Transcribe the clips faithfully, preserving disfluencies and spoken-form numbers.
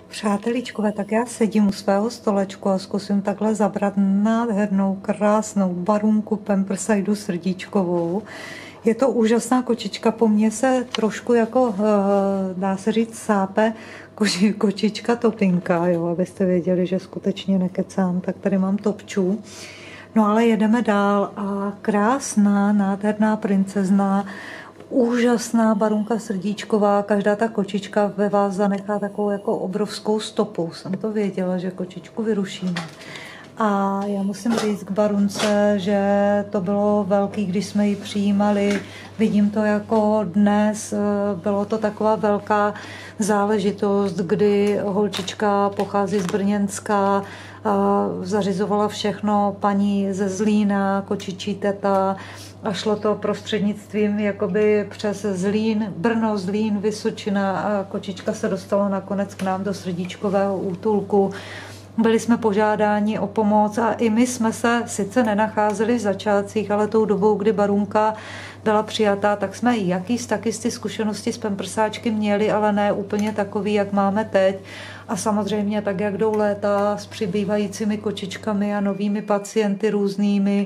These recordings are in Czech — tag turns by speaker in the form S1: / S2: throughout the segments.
S1: Přáteličkové, tak já sedím u svého stolečku a zkusím takhle zabrat nádhernou, krásnou barunku Pampersajdu srdíčkovou. Je to úžasná kočička, po mně se trošku jako, dá se říct, sápe koči, kočička Topinka, jo, abyste věděli, že skutečně nekecám, tak tady mám Topču. No ale jedeme dál a krásná, nádherná princezna, úžasná barunka srdíčková, každá ta kočička ve vás zanechá takovou jako obrovskou stopu. Jsem to věděla, že kočičku vyrušíme. A já musím říct k barunce, že to bylo velký, když jsme ji přijímali. Vidím to jako dnes, bylo to taková velká záležitost, kdy holčička pochází z Brněnska, zařizovala všechno paní ze Zlína, kočičí teta, a šlo to prostřednictvím jakoby přes Zlín, Brno, Zlín, Vysočina a kočička se dostala nakonec k nám do srdíčkového útulku. Byli jsme požádáni o pomoc a i my jsme se sice nenacházeli v začátcích, ale tou dobou, kdy barunka byla přijatá, tak jsme i jakýs taky z ty zkušenosti s pampersáčky měli, ale ne úplně takový, jak máme teď. A samozřejmě tak, jak jdou léta s přibývajícími kočičkami a novými pacienty různými,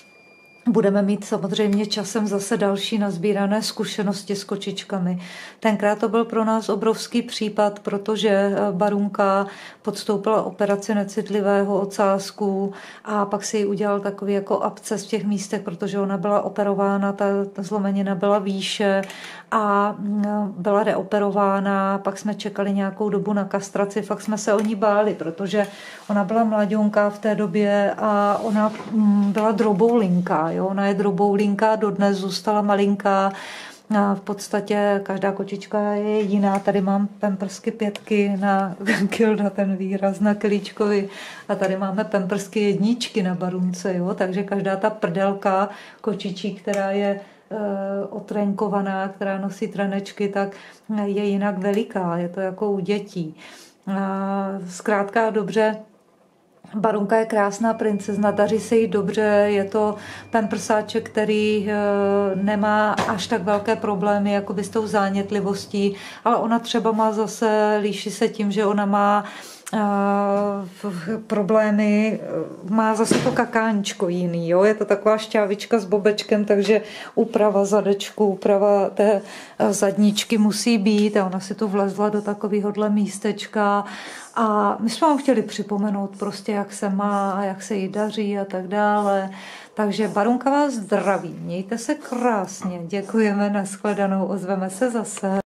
S1: budeme mít samozřejmě časem zase další nazbírané zkušenosti s kočičkami. Tenkrát to byl pro nás obrovský případ, protože barunka podstoupila operaci necitlivého ocásku a pak si ji udělal takový jako absces v těch místech, protože ona byla operována, ta, ta zlomenina byla výše a byla reoperována, pak jsme čekali nějakou dobu na kastraci, fakt jsme se o ní báli, protože ona byla mladionka v té době a ona byla droboulinka, jo? Ona je droboulinka, dodnes zůstala malinká. A v podstatě každá kočička je jiná. Tady mám pampersky pětky na Kilda, ten výraz na Kilíčkovi. A tady máme pampersky jedničky na barunce. Jo? Takže každá ta prdelka kočičí, která je e, otrenkovaná, která nosí trenečky, tak je jinak veliká. Je to jako u dětí. A zkrátka dobře, barunka je krásná princezna, daří se jí dobře, je to pampersáček, který nemá až tak velké problémy jako by s tou zánětlivostí, ale ona třeba má zase, líší se tím, že ona má problémy, má zase to kakáníčko jiný, jo? Je to taková šťávička s bobečkem, takže úprava zadečku, úprava té zadničky musí být a ona si tu vlezla do takovéhohle místečka a my jsme vám chtěli připomenout prostě, jak se má a jak se jí daří a tak dále. Takže barunka vás zdraví, mějte se krásně, děkujeme, nashledanou, ozveme se zase.